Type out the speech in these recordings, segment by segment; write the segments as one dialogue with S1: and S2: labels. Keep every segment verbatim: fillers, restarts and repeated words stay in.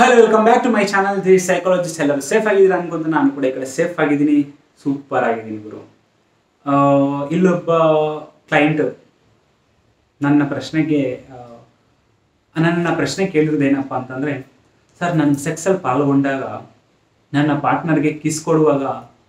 S1: Hello, welcome back to my channel. This is Psychologist. ಎಲ್ಲರೂ safe ಆಗಿದ್ದೀರಾ ಅನ್ಕೊಂತ ನಾನು ಕೂಡ ಈ ಕಡೆ ಸೇಫ್ ಆಗಿದ್ದೀನಿ, ಸೂಪರ್ ಆಗಿದ್ದೀನಿ ಗುರು. ಇಲ್ಲೊಬ್ಬ ಕ್ಲೈಂಟ್ ನನ್ನ ಪ್ರಶ್ನೆಗೆ ನನ್ನ ಪ್ರಶ್ನೆ ಕೇಳಿರೋದು ಏನಪ್ಪ ಅಂತಂದರೆ, ಸರ್ ನನ್ನ ಸೆಕ್ಸಲ್ಲಿ ಪಾಲ್ಗೊಂಡಾಗ ನನ್ನ ಪಾರ್ಟ್ನರ್ಗೆ ಕಿಸ್ ಕೊಡುವಾಗ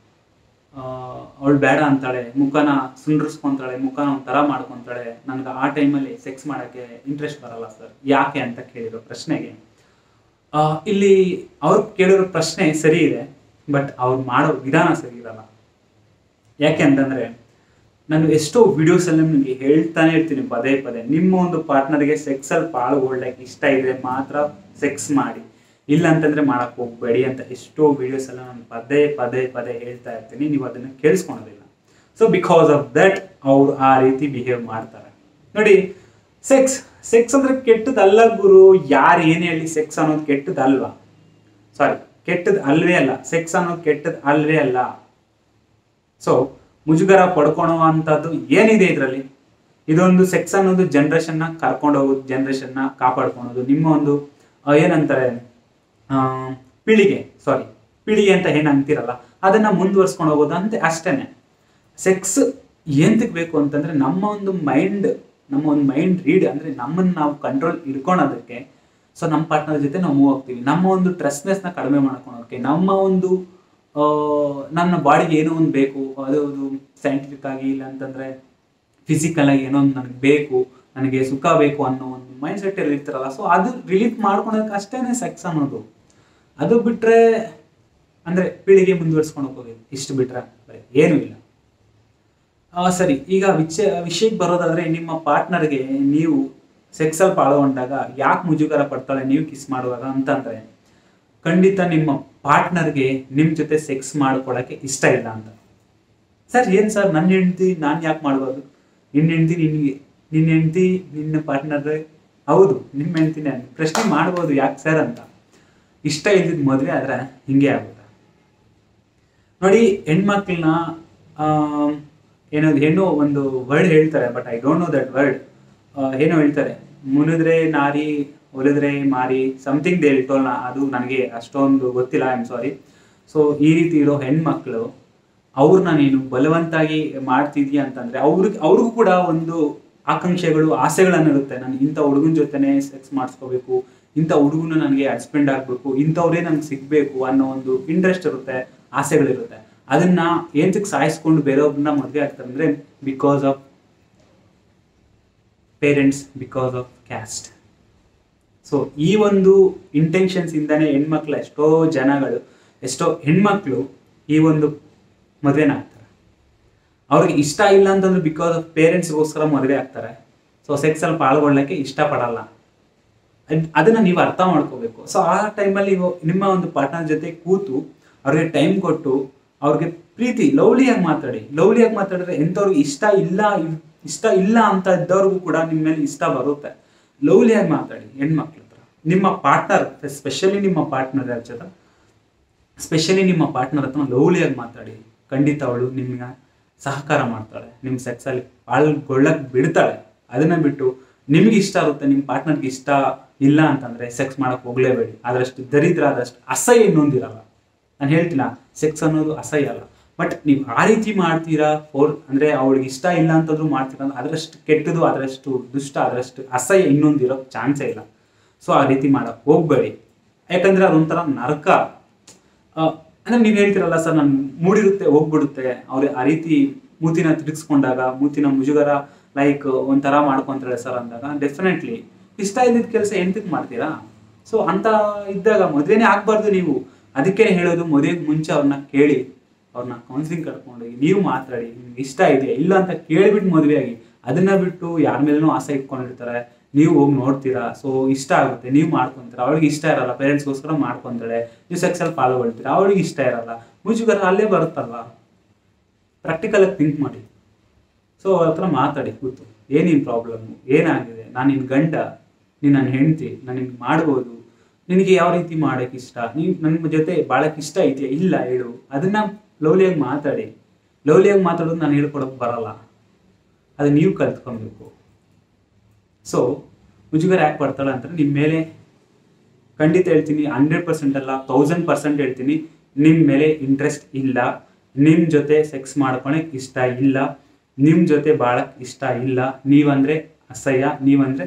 S1: ಅವಳು ಬೇಡ ಅಂತಾಳೆ, ಮುಖನ ಸುಂಡ್ರಿಸ್ಕೊತಾಳೆ, ಮುಖನ ಒಂಥರ ಮಾಡ್ಕೊತಾಳೆ, ನನಗೆ ಆ ಟೈಮಲ್ಲಿ ಸೆಕ್ಸ್ ಮಾಡೋಕ್ಕೆ ಇಂಟ್ರೆಸ್ಟ್ ಬರಲ್ಲ ಸರ್, ಯಾಕೆ ಅಂತ ಕೇಳಿರೋ ಪ್ರಶ್ನೆಗೆ ಇಲ್ಲಿ ಅವ್ರು ಕೇಳಿರೋ ಪ್ರಶ್ನೆ ಸರಿ ಇದೆ, ಬಟ್ ಅವ್ರು ಮಾಡೋ ವಿಧಾನ ಸರಿ ಇರಲ್ಲ. ಯಾಕೆ ಅಂತಂದರೆ ನಾನು ಎಷ್ಟೋ ವಿಡಿಯೋಸಲ್ಲಿ ನಿಮಗೆ ಹೇಳ್ತಾನೆ ಇರ್ತೀನಿ ಪದೇ ಪದೇ, ನಿಮ್ಮ ಒಂದು ಪಾರ್ಟ್ನರ್ಗೆ ಸೆಕ್ಸಲ್ಲಿ ಪಾಲ್ಗೊಳ್ಳಕ್ಕೆ ಇಷ್ಟ ಇದ್ರೆ ಮಾತ್ರ ಸೆಕ್ಸ್ ಮಾಡಿ, ಇಲ್ಲ ಅಂತಂದರೆ ಮಾಡೋಕ್ಕೆ ಹೋಗಬೇಡಿ ಅಂತ ಎಷ್ಟೋ ವಿಡಿಯೋಸೆಲ್ಲ ನಾನು ಪದೇ ಪದೇ ಪದೇ ಹೇಳ್ತಾ ಇರ್ತೀನಿ. ನೀವು ಅದನ್ನು ಕೇಳಿಸ್ಕೊಳೋದಿಲ್ಲ. ಸೊ ಬಿಕಾಸ್ ಆಫ್ ದಟ್ ಅವ್ರು ಆ ರೀತಿ ಬಿಹೇವ್ ಮಾಡ್ತಾರೆ. ನೋಡಿ, ಸೆಕ್ಸ್ ಸೆಕ್ಸ್ ಅಂದರೆ ಕೆಟ್ಟದಲ್ಲ ಗುರು. ಯಾರು ಏನೇ ಹೇಳಿ ಸೆಕ್ಸ್ ಅನ್ನೋದು ಕೆಟ್ಟದಲ್ವಾ? ಸಾರಿ, ಕೆಟ್ಟದ್ದು ಅಲ್ವೇ ಅಲ್ಲ. ಸೆಕ್ಸ್ ಅನ್ನೋದು ಕೆಟ್ಟದ್ದು ಅಲ್ವೇ ಅಲ್ಲ. ಸೊ ಮುಜುಗರ ಪಡ್ಕೊಳುವಂಥದ್ದು ಏನಿದೆ ಇದರಲ್ಲಿ? ಇದೊಂದು ಸೆಕ್ಸ್ ಅನ್ನೋದು ಜನ್ರೇಷನ್ನ ಕರ್ಕೊಂಡು ಹೋಗೋದು, ಜನ್ರೇಷನ್ನ ಕಾಪಾಡ್ಕೊಳೋದು, ನಿಮ್ಮ ಒಂದು ಏನಂತಾರೆ ಪೀಳಿಗೆ, ಸಾರಿ ಪೀಳಿಗೆ ಅಂತ ಏನು ಅಂತಿರಲ್ಲ, ಅದನ್ನು ಮುಂದುವರ್ಸ್ಕೊಂಡು ಹೋಗೋದು ಅಂತ ಅಷ್ಟೇ. ಸೆಕ್ಸ್ ಎಂತಕ್ಕೆ ಬೇಕು ಅಂತಂದರೆ ನಮ್ಮ ಒಂದು ಮೈಂಡ್ ನಮ್ಮ ಒಂದು ಮೈಂಡ್ ರೀಡ್ ಅಂದರೆ ನಮ್ಮನ್ನು ನಾವು ಕಂಟ್ರೋಲ್ ಇಟ್ಕೊಳೋದಕ್ಕೆ. ಸೊ ನಮ್ಮ ಪಾರ್ಟ್ನರ್ ಜೊತೆ ನಾವು ಮೂವ್ ಆಗ್ತೀವಿ, ನಮ್ಮ ಒಂದು ಸ್ಟ್ರೆಸ್ನೆಸ್ನ ಕಡಿಮೆ ಮಾಡ್ಕೊಳೋಕ್ಕೆ, ನಮ್ಮ ಒಂದು ನನ್ನ ಬಾಡಿಗೆ ಏನೋ ಒಂದು ಬೇಕು, ಅದು ಅದು ಸೈಂಟಿಫಿಕ್ ಆಗಿ ಇಲ್ಲ ಅಂತಂದರೆ ಫಿಸಿಕಲ್ ಆಗಿ ಏನೋ ಒಂದು ನನಗೆ ಬೇಕು, ನನಗೆ ಸುಖ ಬೇಕು ಅನ್ನೋ ಒಂದು ಮೈಂಡ್ ಸೆಟ್ಟಲ್ಲಿ ಇರ್ತಾರಲ್ಲ. ಸೊ ಅದು ರಿಲೀಫ್ ಮಾಡ್ಕೊಳೋದಕ್ಕೆ ಅಷ್ಟೇ ಸೆಕ್ಸ್ ಅನ್ನೋದು. ಅದು ಬಿಟ್ಟರೆ ಅಂದರೆ ಪೀಳಿಗೆ ಮುಂದುವರ್ಸ್ಕೊಂಡು ಹೋಗೋದು, ಇಷ್ಟು ಬಿಟ್ಟರೆ ಬರೀ ಏನೂ ಇಲ್ಲ. ಸರಿ, ಈಗ ವಿಷಯ ವಿಷಯಕ್ಕೆ ಬರೋದಾದರೆ, ನಿಮ್ಮ ಪಾರ್ಟ್ನರ್ಗೆ ನೀವು ಸೆಕ್ಸಲ್ಲಿ ಪಾಲ್ಗೊಂಡಾಗ ಯಾಕೆ ಮುಜುಗರ ಪಡ್ತಾಳೆ ನೀವು ಕಿಸ್ ಮಾಡುವಾಗ ಅಂತಂದರೆ, ಖಂಡಿತ ನಿಮ್ಮ ಪಾರ್ಟ್ನರ್ಗೆ ನಿಮ್ಮ ಜೊತೆ ಸೆಕ್ಸ್ ಮಾಡ್ಕೊಳಕ್ಕೆ ಇಷ್ಟ ಇಲ್ಲ ಅಂತ. ಸರ್ ಏನು ಸರ್, ನನ್ನ ಹೆಂಡ್ತಿ ನಾನು ಯಾಕೆ ಮಾಡ್ಬೋದು? ನಿನ್ನ ಹೆಂಡ್ತಿ ನಿನಗೆ, ನಿನ್ನ ಹೆಂಡ್ತಿ ನಿನ್ನ ಪಾರ್ಟ್ನರ್, ಹೌದು ನಿಮ್ಮ ಹೆಂಡ್ತಿನೇ. ಪ್ರಶ್ನೆ ಮಾಡ್ಬೋದು ಯಾಕೆ ಸರ್ ಅಂತ. ಇಷ್ಟ ಇಲ್ದಿದ್ದು ಮದುವೆ ಆದರೆ ಹಿಂಗೆ ಆಗುತ್ತೆ. ನೋಡಿ, ಹೆಣ್ಮಕ್ಳನ್ನ ಏನೋ ಏನೋ ಒಂದು ವರ್ಡ್ ಹೇಳ್ತಾರೆ, but I don't know that word. ಏನೋ ಹೇಳ್ತಾರೆ, ಮುನಿದ್ರೆ ನಾರಿ ಒಲಿದ್ರೆ ಮಾರಿ, ಸಮಥಿಂಗ್ ದೇ ಹೇಳ್ತೋಲ್ಲ, ಅದು ನನಗೆ ಅಷ್ಟೊಂದು ಗೊತ್ತಿಲ್ಲ, ಐ ಆಮ್ ಸಾರಿ. ಸೊ ಈ ರೀತಿ ಇರೋ ಹೆಣ್ಮಕ್ಳು ಅವ್ರನ್ನ ನೀನು ಬಲವಂತಾಗಿ ಮಾಡ್ತಿದೀಯ ಅಂತಂದರೆ ಅವ್ರಿಗೆ ಅವ್ರಿಗೂ ಕೂಡ ಒಂದು ಆಕಾಂಕ್ಷೆಗಳು, ಆಸೆಗಳನ್ನಿರುತ್ತೆ. ನಾನು ಇಂಥ ಹುಡುಗನ ಜೊತೆನೇ ಸೆಕ್ಸ್ ಮಾಡಿಸ್ಕೋಬೇಕು, ಇಂಥ ಹುಡುಗನ ನನಗೆ ಹಸ್ಬೆಂಡ್ ಆಗಬೇಕು, ಇಂಥವ್ರೇ ನನಗೆ ಸಿಗಬೇಕು ಅನ್ನೋ ಒಂದು ಇಂಟ್ರೆಸ್ಟ್ ಇರುತ್ತೆ, ಆಸೆಗಳಿರುತ್ತೆ. ಅದನ್ನ ಏನಕ್ಕೆ ಸಾಯಿಸ್ಕೊಂಡು ಬೇರೆಯವ್ರನ್ನ ಮದುವೆ ಆಗ್ತಾರೆ ಅಂದರೆ because of parents, because of caste. So ಈ ಒಂದು ಇಂಟೆನ್ಷನ್ಸ್ ಇಂದಾನೆ ಹೆಣ್ಮಕ್ಳು, ಎಷ್ಟೋ ಜನಗಳು, ಎಷ್ಟೋ ಹೆಣ್ಮಕ್ಳು ಈ ಒಂದು ಮದುವೆನ ಆಗ್ತಾರೆ. ಅವ್ರಿಗೆ ಇಷ್ಟ ಇಲ್ಲ ಅಂತಂದ್ರೆ ಬಿಕಾಸ್ ಆಫ್ ಪೇರೆಂಟ್ಸ್ಗೋಸ್ಕರ ಮದುವೆ ಆಗ್ತಾರೆ. ಸೊ ಸೆಕ್ಸಲ್ಲಿ ಪಾಲ್ಗೊಳ್ಳಕ್ಕೆ ಇಷ್ಟಪಡಲ್ಲ. ಅದನ್ನ ನೀವು ಅರ್ಥ ಮಾಡ್ಕೋಬೇಕು. ಸೊ ಆ ಟೈಮಲ್ಲಿ ನಿಮ್ಮ ಒಂದು ಪಾರ್ಟ್ನರ್ ಜೊತೆ ಕೂತು ಅವ್ರಿಗೆ ಟೈಮ್ ಕೊಟ್ಟು ಅವ್ರಿಗೆ ಪ್ರೀತಿ ಲವ್ಲಿಯಾಗಿ ಮಾತಾಡಿ. ಲವ್ಲಿಯಾಗಿ ಮಾತಾಡಿದ್ರೆ ಎಂಥವ್ರಿಗೆ ಇಷ್ಟ ಇಲ್ಲ ಇಷ್ಟ ಇಲ್ಲ ಅಂತ ಇದ್ದವ್ರಿಗೂ ಕೂಡ ನಿಮ್ಮ ಮೇಲೆ ಇಷ್ಟ ಬರುತ್ತೆ. ಲವ್ಲಿಯಾಗಿ ಮಾತಾಡಿ ಹೆಣ್ಮಕ್ಳ ಹತ್ರ. ನಿಮ್ಮ ಪಾರ್ಟ್ನರ್, ಸ್ಪೆಷಲಿ ನಿಮ್ಮ ಪಾರ್ಟ್ನರ್ ಹತ್ರ ಸ್ಪೆಷಲಿ ನಿಮ್ಮ ಪಾರ್ಟ್ನರ್ ಹತ್ರ ಲವ್ಲಿಯಾಗಿ ಮಾತಾಡಿ. ಖಂಡಿತ ಅವಳು ನಿಮ್ಗೆ ಸಹಕಾರ ಮಾಡ್ತಾಳೆ, ನಿಮ್ಮ ಸೆಕ್ಸಲ್ಲಿ ಪಾಲ್ಗೊಳ್ಳಕ್ಕೆ ಬಿಡ್ತಾಳೆ. ಅದನ್ನು ಬಿಟ್ಟು ನಿಮ್ಗೆ ಇಷ್ಟ ಇರುತ್ತೆ, ನಿಮ್ಮ ಪಾರ್ಟ್ನರ್ಗೆ ಇಷ್ಟ ಇಲ್ಲ ಅಂತಂದರೆ ಸೆಕ್ಸ್ ಮಾಡೋಕ್ಕೆ ಹೋಗಲೇಬೇಡಿ. ಅದರಷ್ಟು ದರಿದ್ರ, ಅದಷ್ಟು ಅಸಹ್ಯ ಇನ್ನೊಂದಿರಲ್ಲ. ನಾನು ಹೇಳ್ತೀನ, ಸೆಕ್ಸ್ ಅನ್ನೋದು ಅಸಹ್ಯ ಅಲ್ಲ, ಬಟ್ ನೀವು ಆ ರೀತಿ ಮಾಡ್ತೀರಾ, ಫೋರ್ ಅಂದರೆ ಅವಳಿಗೆ ಇಷ್ಟ ಇಲ್ಲ ಅಂತಂದ್ರೂ ಮಾಡ್ತೀರಾ ಅಂದ್ರೆ ಅದರಷ್ಟು ಕೆಟ್ಟದು, ಅದರಷ್ಟು ದುಷ್ಟ, ಅದರಷ್ಟು ಅಸಹ್ಯ ಇನ್ನೊಂದಿರೋ ಚಾನ್ಸೇ ಇಲ್ಲ. ಸೊ ಆ ರೀತಿ ಮಾಡೋಕ್ಕೆ ಹೋಗಬೇಡಿ. ಯಾಕಂದರೆ ಅದೊಂಥರ ನರಕ. ಅಂದರೆ ನೀವು ಹೇಳ್ತೀರಲ್ಲ ಸರ್, ನಾನು ಮೂಡಿರುತ್ತೆ ಹೋಗ್ಬಿಡುತ್ತೆ, ಅವ್ರು ಆ ರೀತಿ ಮೂತಿನ ತಿರುಗಿಸ್ಕೊಂಡಾಗ, ಮೂತಿನ ಮುಜುಗರ ಲೈಕ್ ಒಂಥರ ಮಾಡ್ಕೊತಾರೆ ಸರ್ ಅಂದಾಗ, ಡೆಫಿನೆಟ್ಲಿ ಇಷ್ಟ ಇದ್ದಿದ್ದ ಕೆಲಸ ಎಂತಕ್ಕೆ ಮಾಡ್ತೀರಾ? ಸೊ ಅಂತ ಇದ್ದಾಗ ಮದುವೆನೇ ಆಗಬಾರ್ದು ನೀವು. ಅದಕ್ಕೆ ಹೇಳೋದು, ಮದುವೆಗೆ ಮುಂಚೆ ಅವ್ರನ್ನ ಕೇಳಿ, ಅವ್ರನ್ನ ಕೌನ್ಸಿಲಿಂಗ್ ಕರ್ಕೊಂಡೋಗಿ ನೀವು ಮಾತಾಡಿ, ನಿಮ್ಗೆ ಇಷ್ಟ ಇದೆಯಾ ಇಲ್ಲ ಅಂತ ಕೇಳಿಬಿಟ್ಟು ಮದುವೆ ಆಗಿ. ಅದನ್ನ ಬಿಟ್ಟು ಯಾರ ಮೇಲೂ ಆಸೆ ಇಟ್ಕೊಂಡಿರ್ತಾರೆ, ನೀವು ಹೋಗಿ ನೋಡ್ತೀರಾ, ಸೊ ಇಷ್ಟ ಆಗುತ್ತೆ, ನೀವು ಮಾಡ್ಕೊತೀರಾ, ಅವಳಿಗೆ ಇಷ್ಟ ಇರಲ್ಲ, ಪೇರೆಂಟ್ಸ್ಗೋಸ್ಕರ ಮಾಡ್ಕೊತಾಳೆ, ನೀವು ಸೆಕ್ಸಲ್ಲಿ ಪಾಲ್ಗೊಳ್ತೀರಾ, ಅವಳಿಗೆ ಇಷ್ಟ ಇರಲ್ಲ, ಮುಜುಗರ ಅಲ್ಲೇ ಬರುತ್ತಲ್ವಾ. ಪ್ರಾಕ್ಟಿಕಲಾಗಿ ಥಿಂಕ್ ಮಾಡಿ. ಸೊ ಅವ್ರ ಹತ್ರ ಮಾತಾಡಿ ಕೂತು, ಏನೇನು ಪ್ರಾಬ್ಲಮ್ಮು, ಏನಾಗಿದೆ, ನಾನು ನಿನ್ನ ಗಂಡ, ನೀನು ನನ್ನ ಹೆಂಡ್ತಿ, ನಾನು ನಿನ್ಗೆ ಮಾಡ್ಬೋದು, ನಿನಗೆ ಯಾವ ರೀತಿ ಮಾಡೋಕ್ಕೆ ಇಷ್ಟ, ನೀವು ನನ್ನ ಜೊತೆ ಭಾಳಕ್ಕೆ ಇಷ್ಟ ಇದೆಯಾ ಇಲ್ಲ ಹೇಳು. ಅದನ್ನು ಲವ್ಲಿಯಾಗಿ ಮಾತಾಡಿ. ಲವ್ಲಿಯಾಗಿ ಮಾತಾಡೋದು ನಾನು ಹೇಳ್ಕೊಡೋಕೆ ಬರಲ್ಲ, ಅದು ನೀವು ಕಲ್ತ್ಕೊಬೇಕು. ಸೊ ಮುಜುಗರ ಯಾಕೆ ಬರ್ತಾಳೆ ಅಂತಂದರೆ ನಿಮ್ಮ ಮೇಲೆ ಖಂಡಿತ ಹೇಳ್ತೀನಿ, ಹಂಡ್ರೆಡ್ ಪರ್ಸೆಂಟ್ ಅಲ್ಲ ತೌಸಂಡ್ ಪರ್ಸೆಂಟ್ ಹೇಳ್ತೀನಿ, ನಿಮ್ಮ ಮೇಲೆ ಇಂಟ್ರೆಸ್ಟ್ ಇಲ್ಲ, ನಿಮ್ಮ ಜೊತೆ ಸೆಕ್ಸ್ ಮಾಡ್ಕೊಳಕ್ಕೆ ಇಷ್ಟ ಇಲ್ಲ, ನಿಮ್ಮ ಜೊತೆ ಬಾಳಕ್ಕೆ ಇಷ್ಟ ಇಲ್ಲ, ನೀವಂದರೆ ಅಸಹ್ಯ, ನೀವಂದರೆ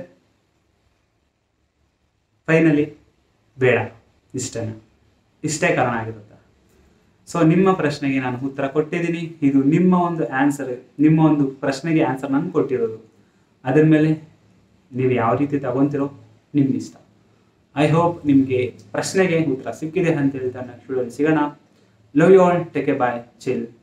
S1: ಫೈನಲಿ ಬೇಡ, ಇಷ್ಟೇನ, ಇಷ್ಟೇ ಕಾರಣ ಆಗಿರುತ್ತೆ. ಸೊ ನಿಮ್ಮ ಪ್ರಶ್ನೆಗೆ ನಾನು ಉತ್ತರ ಕೊಟ್ಟಿದ್ದೀನಿ. ಇದು ನಿಮ್ಮ ಒಂದು ಆನ್ಸರ್, ನಿಮ್ಮ ಒಂದು ಪ್ರಶ್ನೆಗೆ ಆನ್ಸರ್ ನಾನು ಕೊಟ್ಟಿರೋದು. ಅದ್ರ ಮೇಲೆ ನೀವು ಯಾವ ರೀತಿ ತಗೊಂತಿರೋ ನಿಮ್ಮ ಇಷ್ಟ. ಐ ಹೋಪ್ ನಿಮಗೆ ಪ್ರಶ್ನೆಗೆ ಉತ್ತರ ಸಿಕ್ಕಿದೆ ಅಂತ ಹೇಳ್ತಾ ನೆಕ್ಸ್ಟ್ ವಿಡಿಯೋದಲ್ಲಿ ಸಿಗೋಣ. Love you all, take a bye, chill.